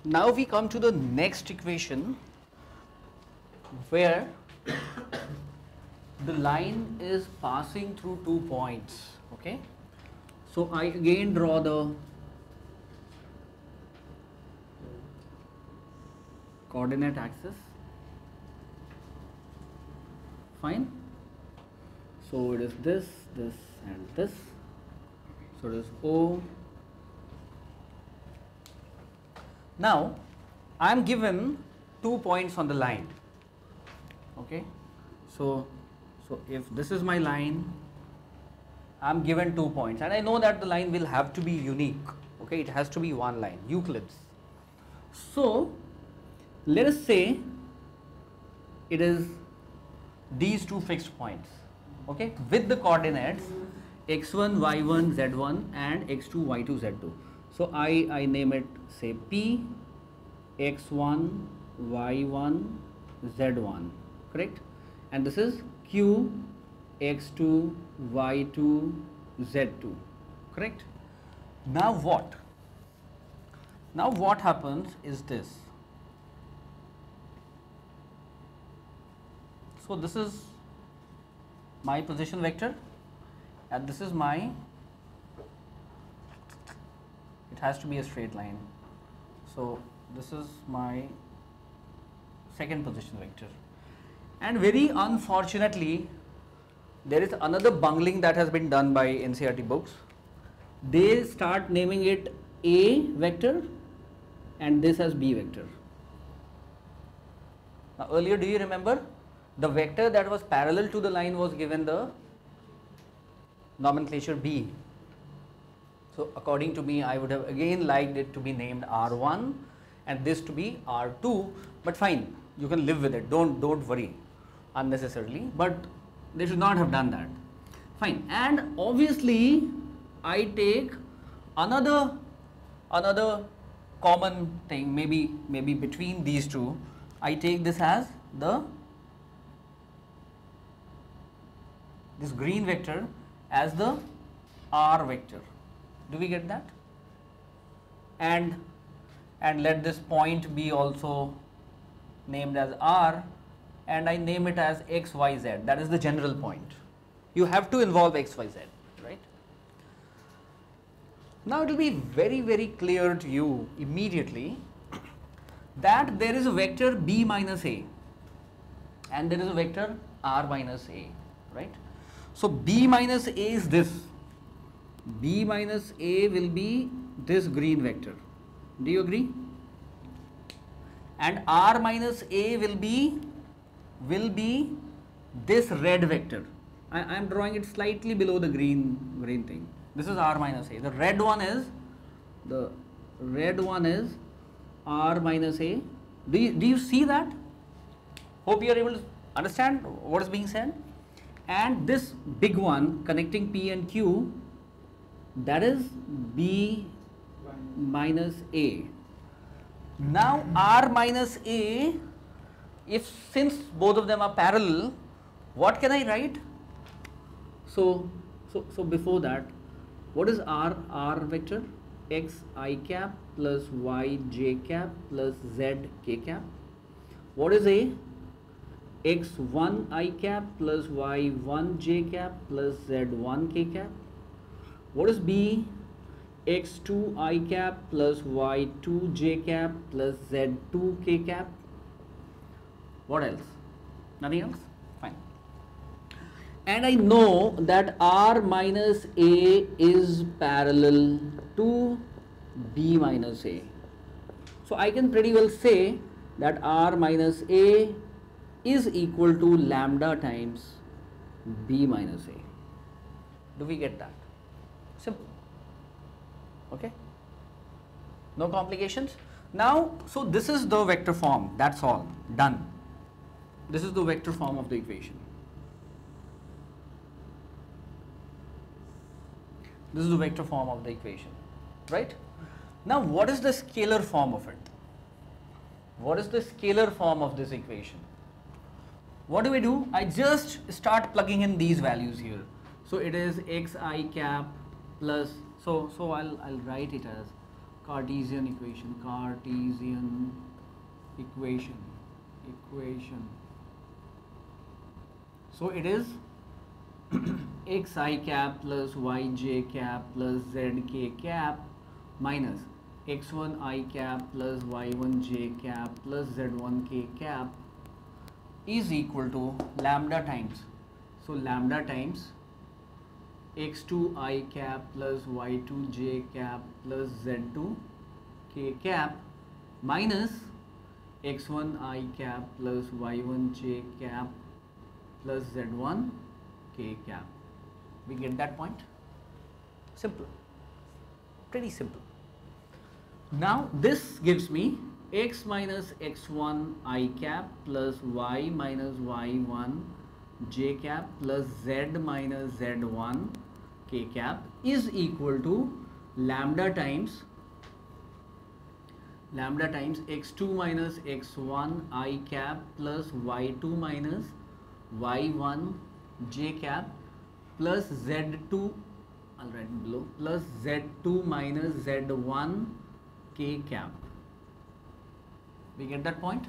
Now we come to the next equation where the line is passing through 2 points. Okay, so I again draw the coordinate axis. Fine. So it is this, this and this. So it is O. Now I am given 2 points on the line. Okay, so if this is my line, I am given 2 points, and I know that the line will have to be unique. Okay, it has to be one line, Euclid's. So let us say it is these two fixed points, okay, with the coordinates x1, y1, z1 and x2, y2, z2. So I name it, say, P, x1, y1, z1, correct? And this is Q, x2, y2, z2, correct? Now what? Now what happens is this. So this is my position vector and this is my, it has to be a straight line. So this is my second position vector. And very unfortunately, there is another bungling that has been done by NCERT books. They start naming it A vector and this as B vector. Now earlier, do you remember? The vector that was parallel to the line was given the nomenclature B. So according to me, I would have again liked it to be named R1 and this to be R2, but fine, you can live with it, don't worry unnecessarily, but they should not have done that. Fine, and obviously I take another common thing, maybe between these two, I take this as this green vector as the R vector. Do we get that? And let this point be also named as R, and I name it as x, y, z. That is the general point. You have to involve x, y, z, right? Now it will be very, very clear to you immediately that there is a vector B minus A and there is a vector R minus A, right? So B minus A is this. B minus A will be this green vector. Do you agree? And R minus A will be this red vector. I am drawing it slightly below the green thing. This is R minus A. The red one is R minus A. Do you see that? Hope you are able to understand what is being said. And this big one connecting P and Q, that is B minus A. Now R minus A, since both of them are parallel, what can I write? So before that, what is R? R vector x I cap plus y j cap plus z k cap. What is A? x1 I cap plus y1 j cap plus z1 k cap. What is B? x2 I cap plus y2 j cap plus z2 k cap. What else? Nothing else? Fine. And I know that R minus A is parallel to B minus A. So I can pretty well say that R minus A is equal to lambda times B minus A. Do we get that? Simple. Okay. No complications. Now, so this is the vector form. That's all. Done. This is the vector form of the equation. This is the vector form of the equation, right? Now, what is the scalar form of it? What is the scalar form of this equation? What do? I just start plugging in these values here. So it is x I cap plus, so I'll write it as Cartesian equation. So it is xi cap plus yj cap plus zk cap minus x1 I cap plus y1 j cap plus z1 k cap is equal to lambda times. So lambda times x2 I cap plus y2 j cap plus z2 k cap minus x1 I cap plus y1 j cap plus z1 k cap. We get that point? Simple, pretty simple. Now this gives me x minus x1 I cap plus y minus y1 j cap plus z minus z1 k cap is equal to lambda times x2 minus x1 I cap plus y2 minus y1 j cap plus z2, I'll write below, plus z2 minus z1 k cap. We get that point?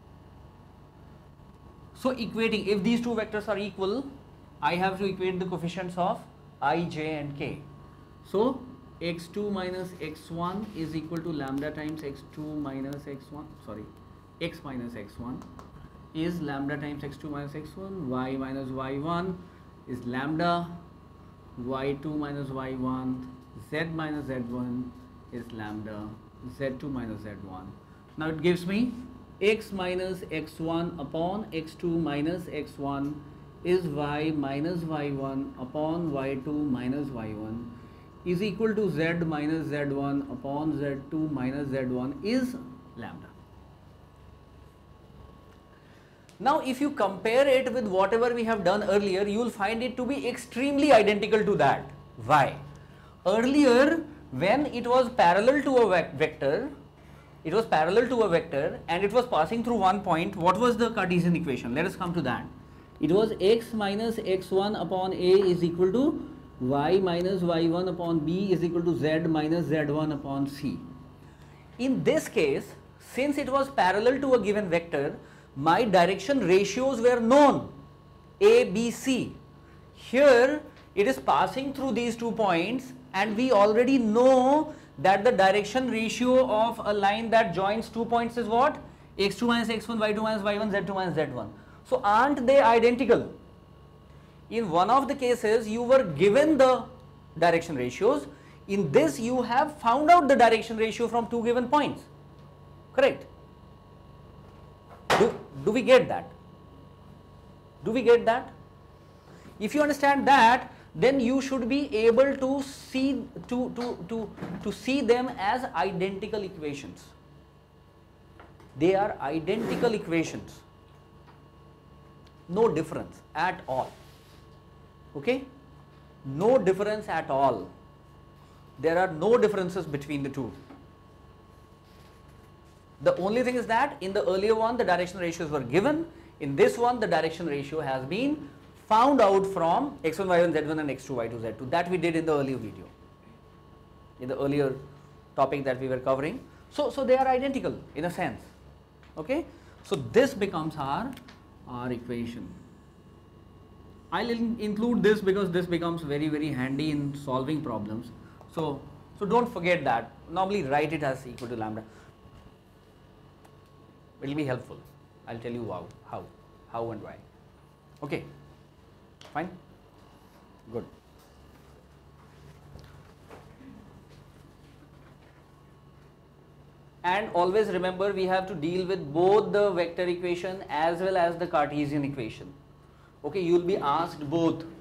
So equating, if these two vectors are equal, I have to equate the coefficients of I, j and k. So x2 minus x1 is equal to lambda times x2 minus x1, sorry, x minus x1 is lambda times x2 minus x1, y minus y1 is lambda, y2 minus y1, z minus z1 is lambda, z2 minus z1. Now it gives me x minus x1 upon x2 minus x1 is y minus y1 upon y2 minus y1 is equal to z minus z1 upon z2 minus z1 is lambda. Now if you compare it with whatever we have done earlier, you will find it to be extremely identical to that. Why? Earlier when it was parallel to a vector, and it was passing through one point, what was the Cartesian equation? Let us come to that. It was x minus x1 upon a is equal to y minus y1 upon b is equal to z minus z1 upon c. In this case, since it was parallel to a given vector, my direction ratios were known, a, b, c. Here it is passing through these 2 points and we already know that the direction ratio of a line that joins 2 points is what? x2 minus x1, y2 minus y1, z2 minus z1. So aren't they identical? In one of the cases you were given the direction ratios, in this you have found out the direction ratio from 2 given points, correct? Do we get that? Do we get that? If you understand that, then you should be able to see see them as identical equations. They are identical equations, no difference at all. Okay, no difference at all. There are no differences between the two. The only thing is that in the earlier one the direction ratios were given, in this one the direction ratio has been found out from x1, y1, z1 and x2, y2, z2. That we did in the earlier video, in the earlier topic that we were covering. So they are identical in a sense. Okay, so this becomes our equation. I'll include this because this becomes very handy in solving problems. So don't forget that. Normally write it as equal to lambda. It will be helpful. I'll tell you how and why. Okay, fine, good. And always remember, we have to deal with both the vector equation as well as the Cartesian equation. Okay, you will be asked both.